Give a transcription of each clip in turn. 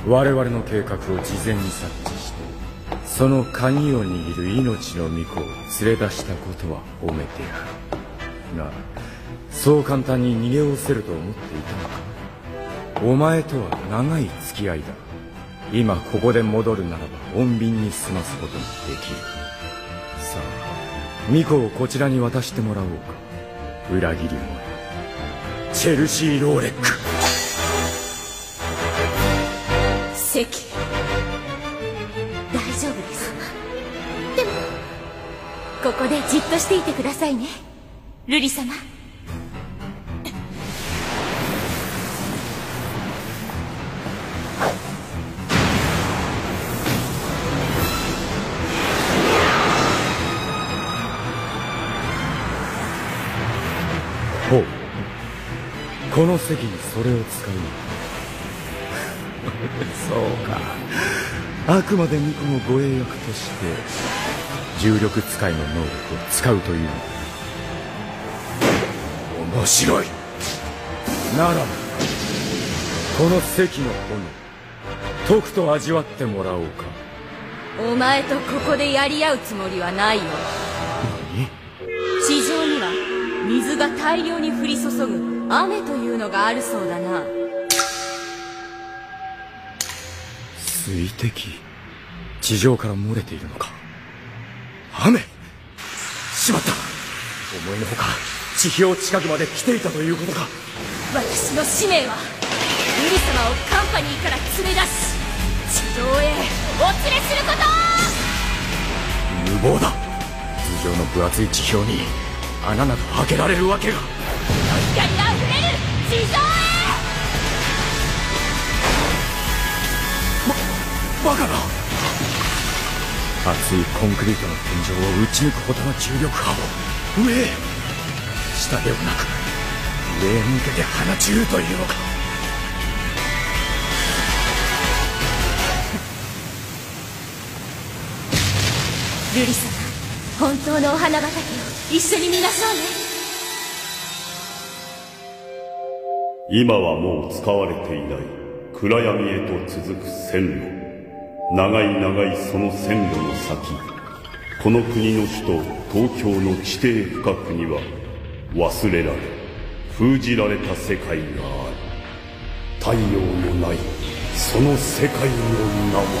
我々の計画を事前に察知してその鍵を握る命の巫女を連れ出したことは褒めてやるが、そう簡単に逃げおせると思っていたのか。お前とは長い付き合いだ。今ここで戻るならば穏便に済ますこともできる。さあ巫女をこちらに渡してもらおうか。裏切り者チェルシー・ローレック。 関、大丈夫です。でもここでじっとしていてくださいね、瑠璃様。 ほう、この席にそれを使うのそうか、あくまで巫女の護衛役として重力使いの能力を使うというのだ。面白い。ならばこの席の炎とくと味わってもらおうか。 お前とここでやり合うつもりはないよ。 何？ 地上には水が大量に降り注ぐ雨というのがあるそうだな。 水滴、地上から漏れているのか。雨！しまった。思いのほか地表近くまで来ていたということか。 私の使命は瑠璃様をカンパニーから連れ出し地上へお連れすること。 無謀だ。頭上の分厚い地表に穴など開けられるわけが。 光があふれる地上へ。 バカな。厚いコンクリートの天井を打ち抜くほどの重力波を上へ、下ではなく上へ向けて放ちるというのか。 瑠璃様、本当のお花畑を一緒に見ましょうね。 今はもう使われていない暗闇へと続く線路。長い長いその線路の先、この国の首都東京の地底深くには忘れられ封じられた世界がある。太陽のないその世界の名は。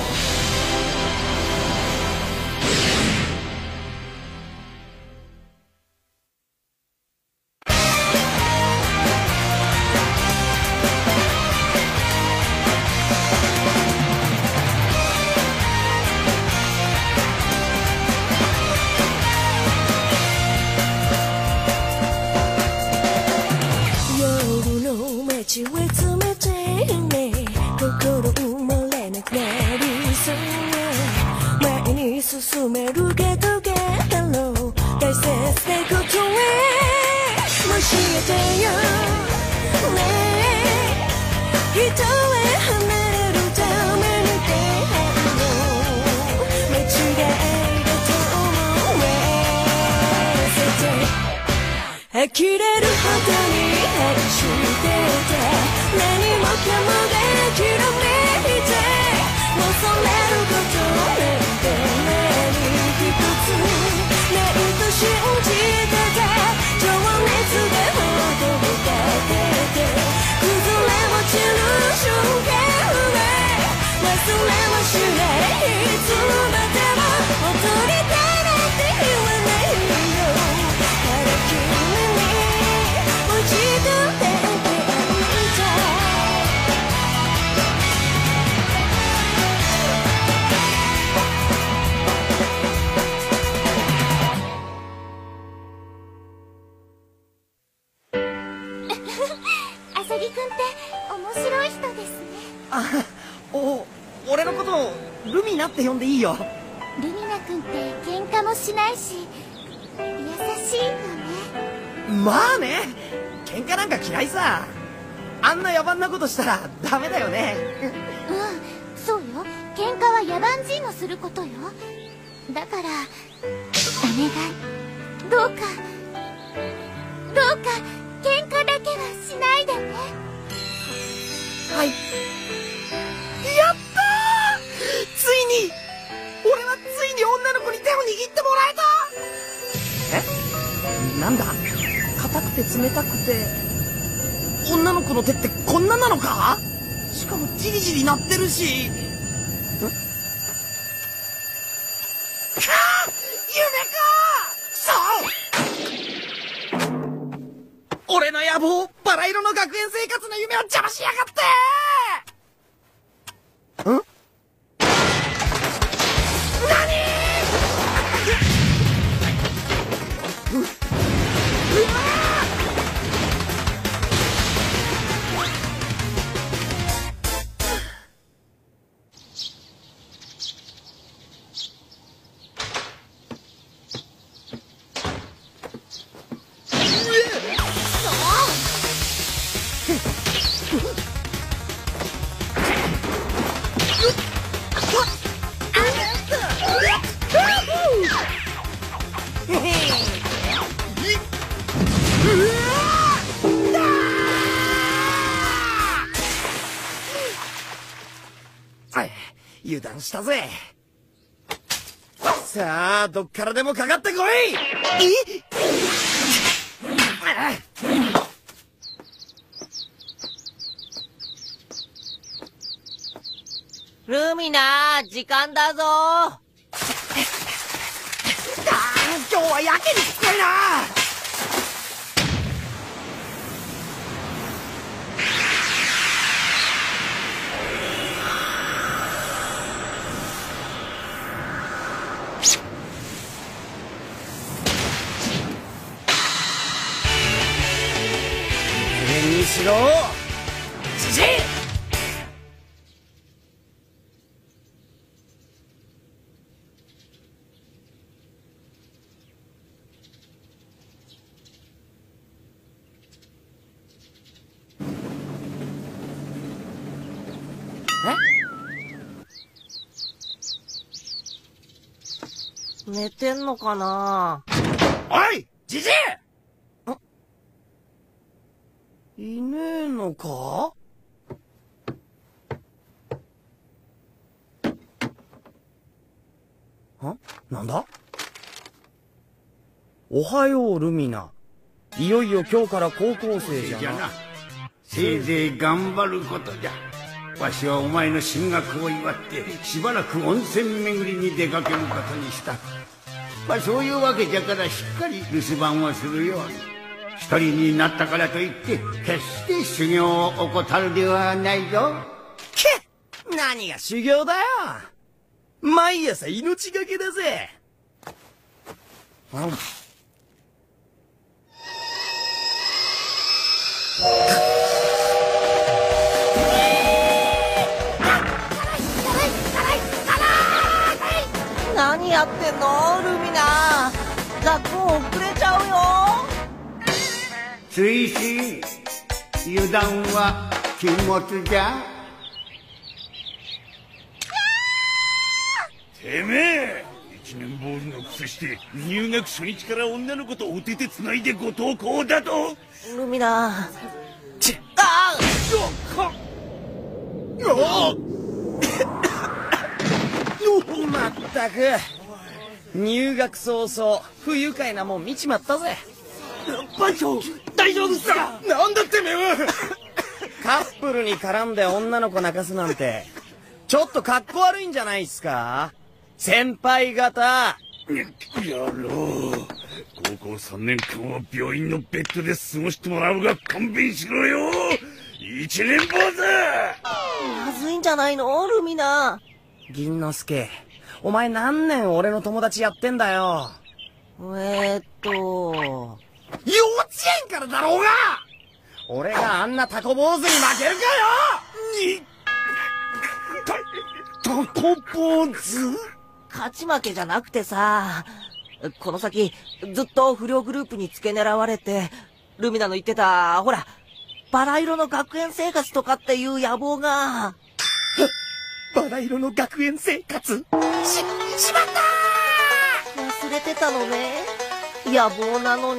進めるけどけだろう大切なことへ教えてよねえ人へ離れるために出会うの間違いだと思わせて呆れるほどに愛してた何もかもがきらめいて恐れることなんてないと信じてた情熱がほどを立てて崩れ落ちる瞬間は忘れはしない。いつまでも戻りたいなんて言わないよ。ただ君にもう一度出会いたい。 アサギくんって面白い人ですね。 あ、俺のことをルミナって呼んでいいよ。 ルミナくんって喧嘩もしないし優しいわね。 まあね、喧嘩なんか嫌いさ。あんな野蛮なことしたらダメだよね。 うん、そうよ。喧嘩は野蛮人のすることよ。だからお願い、どうか喧嘩だけはしないでね。 はい。やっなんだ、硬くて冷たくて、女の子の手ってこんななのか？しかもジリジリ鳴ってるし。俺の野望、バラ色の学園生活の夢を邪魔しやがって。ん？油断したぜ。さあ、どっからでもかかってこい。 ルミナ、時間だぞ。 今日はやけにきついな。しろじじい。 寝てんのかな？ おいじじい。いねえのか？なんだ？おはようルミナ。いよいよ今日から高校生じゃな。 せいぜい頑張ることじゃ。わしはお前の進学を祝ってしばらく温泉巡りに出かけることにした。そういうわけじゃからしっかり留守番をするように。一人になったからといって決して修行を怠るではないぞ。 けっ、何が修行だよ。毎朝命がけだぜ。 何やってんのルミナ。学校遅れちゃうよ。 追伸、油断は禁物じゃ。 てめえ、一年坊主のくせして入学初日から女の子とお手手つないでご登校だと。 ルミナ。 まったく入学早々不愉快なもん見ちまったぜ。 班長、大丈夫っすか？なんだってめえは。 カップルに絡んで女の子泣かすなんてちょっとかっこ悪いんじゃないっすか？先輩方。 やろう。高校3年間は病院のベッドで過ごしてもらうが勘弁しろよ。一年坊主。 まずいんじゃないのルミナ。 銀之助、お前何年俺の友達やってんだよ。 幼稚園からだろうが。俺があんなタコ坊主に負けるかよ。タコ坊主？ 勝ち負けじゃなくてさ、この先ずっと不良グループに付け狙われて、ルミナの言ってたほらバラ色の学園生活とかっていう野望が。 バラ色の学園生活？しまったー。忘れてたのね。野望なのに。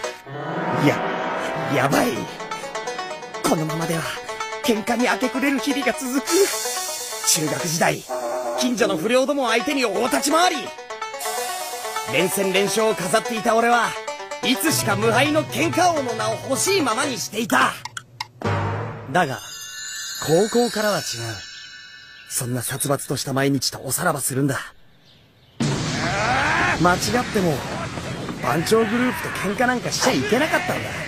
やばい。このままでは喧嘩に明け暮れる日々が続く。中学時代近所の不良ども相手に大立ち回り連戦連勝を飾っていた俺はいつしか無敗の喧嘩王の名を欲しいままにしていた。だが高校からは違う。そんな殺伐とした毎日とおさらばするんだ。間違っても番長グループと喧嘩なんかしちゃいけなかったんだ。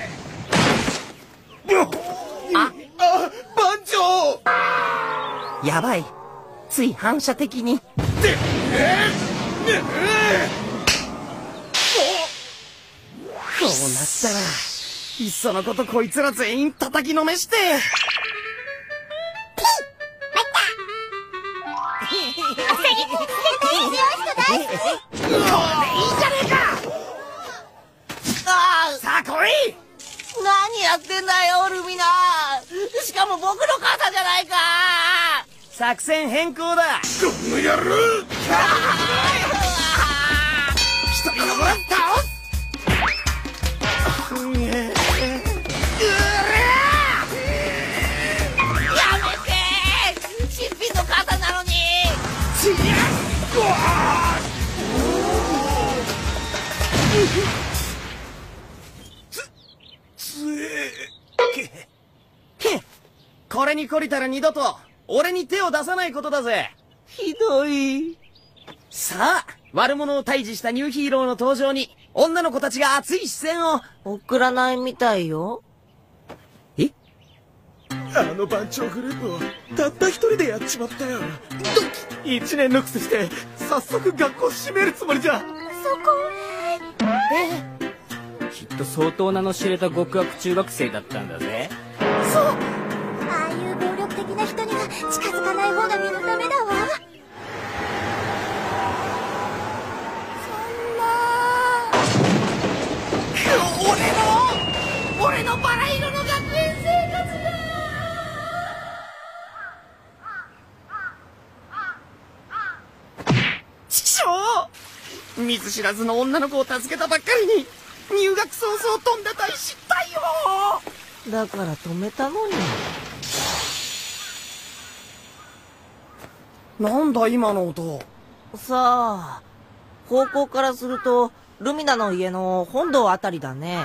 番長。 やばい、つい反射的に。こうなったらいっそのことこいつら全員叩きのめして。さあ来い。 何やってんだよ、ルミナ。しかも僕の肩じゃないか。 作戦変更だ。 この野郎。一人残らず倒す。 やめて。新品の肩なのに。 これに懲りたら二度と俺に手を出さないことだぜ。 ひどい。 さあ、悪者を退治したニューヒーローの登場に女の子たちが熱い視線を。 送らないみたいよ。 あの番長グループをたった一人でやっちまったよ。一年のくせして早速学校閉めるつもりじゃ。 そこきっと相当名の知れた極悪中学生だったんだぜ。 そう、ああいう暴力的な人には近づかない方が身のためだわ。 俺のバラ色の学園生活だ。ちくしょう、見ず知らずの女の子を助けたばっかりに入学早々飛んだ大失態よ。 だから止めたのに。 なんだ今の音。 さあ、方向からするとルミナの家の本堂あたりだね。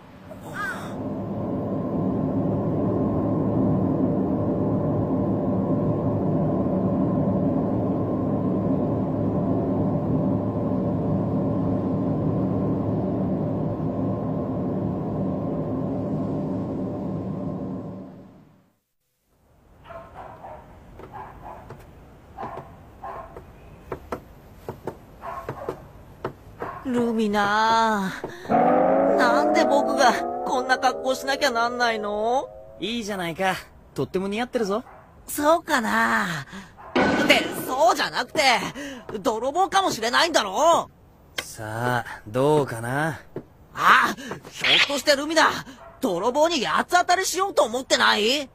ルミナ、なんで僕がこんな格好しなきゃなんないの？ いいじゃないか、とっても似合ってるぞ。 そうかな。ってそうじゃなくて泥棒かもしれないんだろ。 さあどうかな。 あ、ひょっとしてルミナ泥棒に八つ当たりしようと思ってない？え？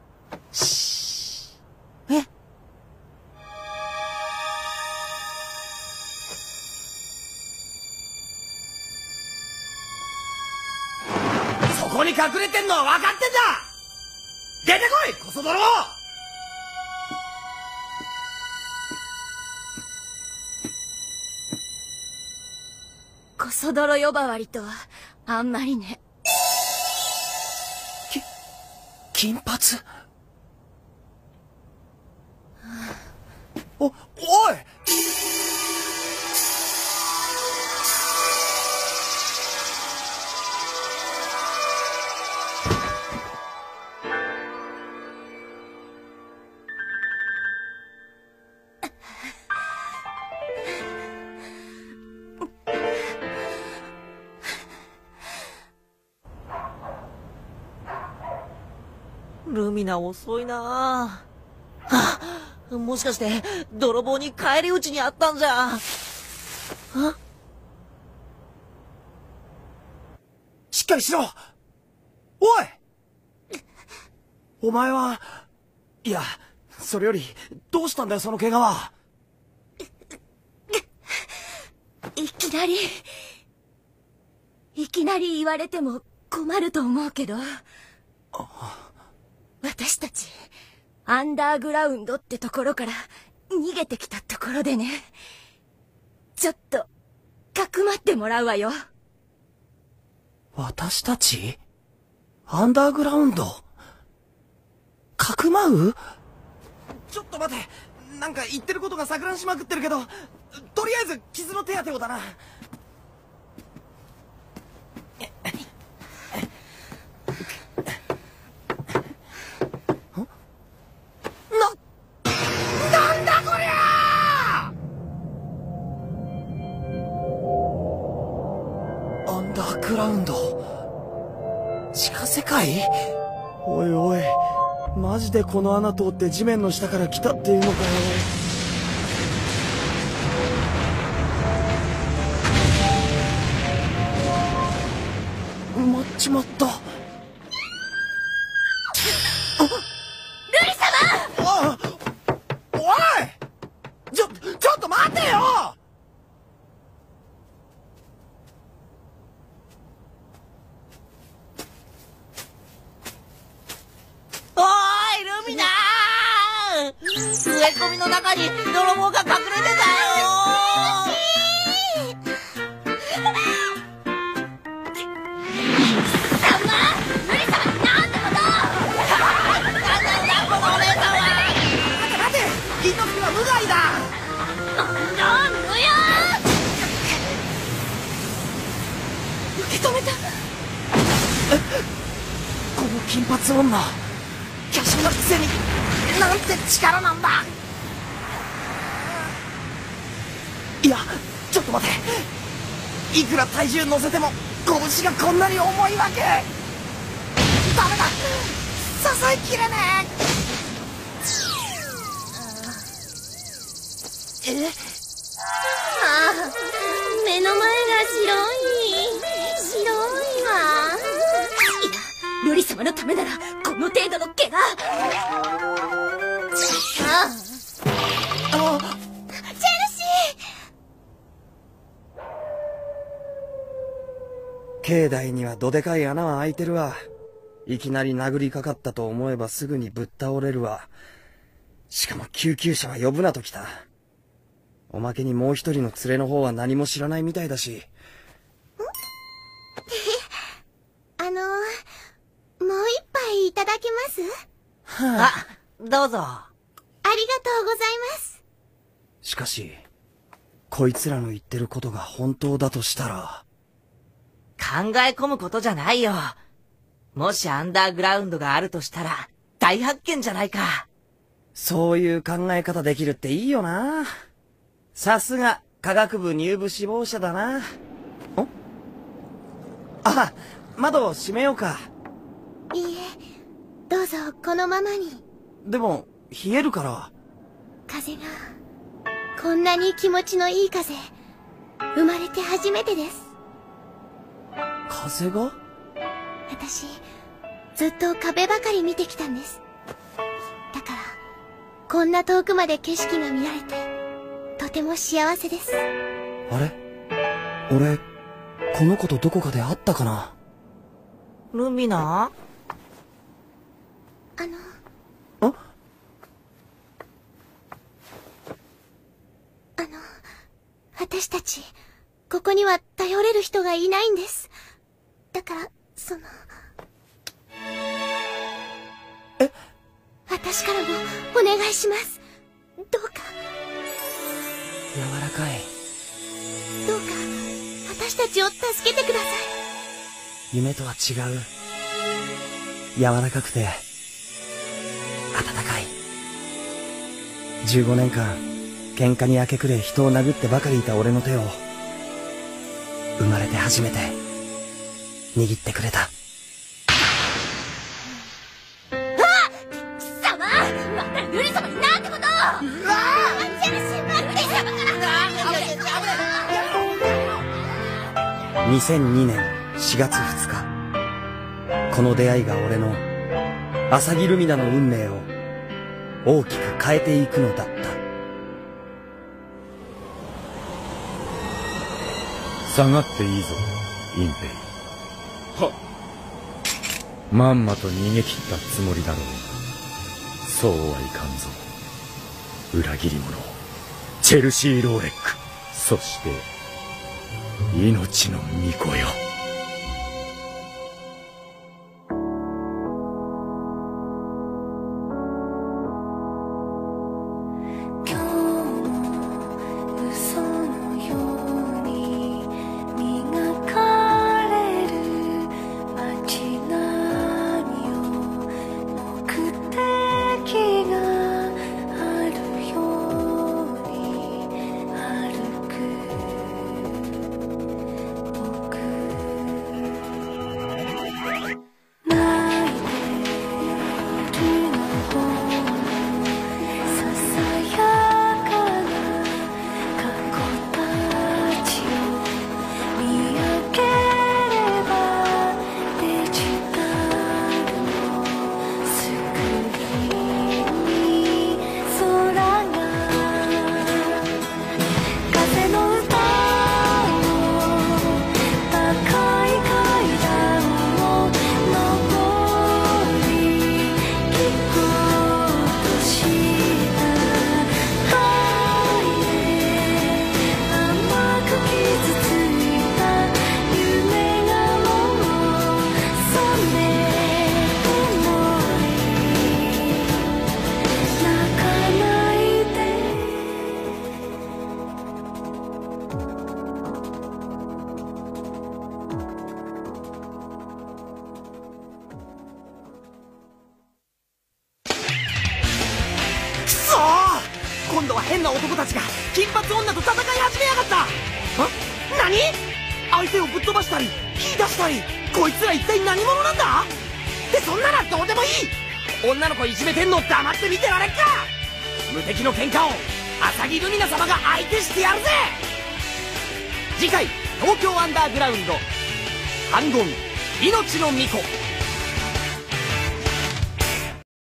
そこに隠れてんのは分かってんだ。出てこいコソ泥。 コソ泥呼ばわりとはあんまりね。 金髪。おい。 ルミナ遅いなあ。もしかして泥棒に返り討ちにあったんじゃ。 しっかりしろ。おい、お前は。いや、それよりどうしたんだよその怪我は。 いきなり言われても困ると思うけど、私たちアンダーグラウンドってところから逃げてきたところでね、ちょっとかくまってもらうわよ。 私たちアンダーグラウンドかくまう？ちょっと待て。なんか言ってることが錯乱しまくってるけど、とりあえず傷の手当てをだな。なんだこりゃ！アンダーグラウンド、地下世界？おいおい、マジでこの穴通って地面の下から来たっていうのかよ。埋まっちまった。ちょっと待てよ！ おーい、ルミナー！植え込みの中に泥棒が隠れてたよこの金髪女、巨神のくせになんて力なんだ。いや、ちょっと待て。いくら体重乗せても拳がこんなに重いわけ。ダメだ、支えきれねえ。 ああ、目の前が白いわ。 いや、瑠璃様のためならこの程度の怪我。 チェルシー！境内にはどでかい穴は開いてるわ。いきなり殴りかかったと思えばすぐにぶっ倒れるわ。しかも救急車は呼ぶなときた。おまけにもう一人の連れの方は何も知らないみたいだし。 もう一杯いただけます？ あ、どうぞ。 ありがとうございます。 しかし、こいつらの言ってることが本当だとしたら。 考え込むことじゃないよ。もしアンダーグラウンドがあるとしたら、大発見じゃないか。 そういう考え方できるっていいよな。さすが、科学部入部志望者だな。あ、窓を閉めようか。 いいえ、どうぞこのままに。 でも、冷えるから。 風が、こんなに気持ちのいい風、生まれて初めてです。 風が？ 私、ずっと壁ばかり見てきたんです。だから、こんな遠くまで景色が見られて、とても幸せです。 あれ？俺、この子とどこかで会ったかな？ ルミナ？ 私たち、ここには頼れる人がいないんです。だから、私からもお願いします。どうか。 柔らかい。 どうか、私たちを助けてください。 夢とは違う。柔らかくて、温かい。15年間、喧嘩に明け暮れ人を殴ってばかりいた俺の手を、生まれて初めて、握ってくれた。 貴様！また瑠璃様になんてことを！チェルシー、瑠璃様から2002年4月2日。この出会いが俺の、浅木ルミナの運命を、大きく変えていくのだった。 下がっていいぞ、インペイ。はっ。まんまと逃げ切ったつもりだろうが、そうはいかんぞ。裏切り者、チェルシー・ローレック。そして、命の巫女よ。 変な男たちが金髪女と戦い始めやがった。何？相手をぶっ飛ばしたり火出したり、こいつら一体何者なんだ？ってそんなのどうでもいい。女の子いじめてんの黙って見てられっか。無敵の喧嘩を浅木ルミナ様が相手してやるぜ。次回東京アンダーグラウンド反言命の巫女。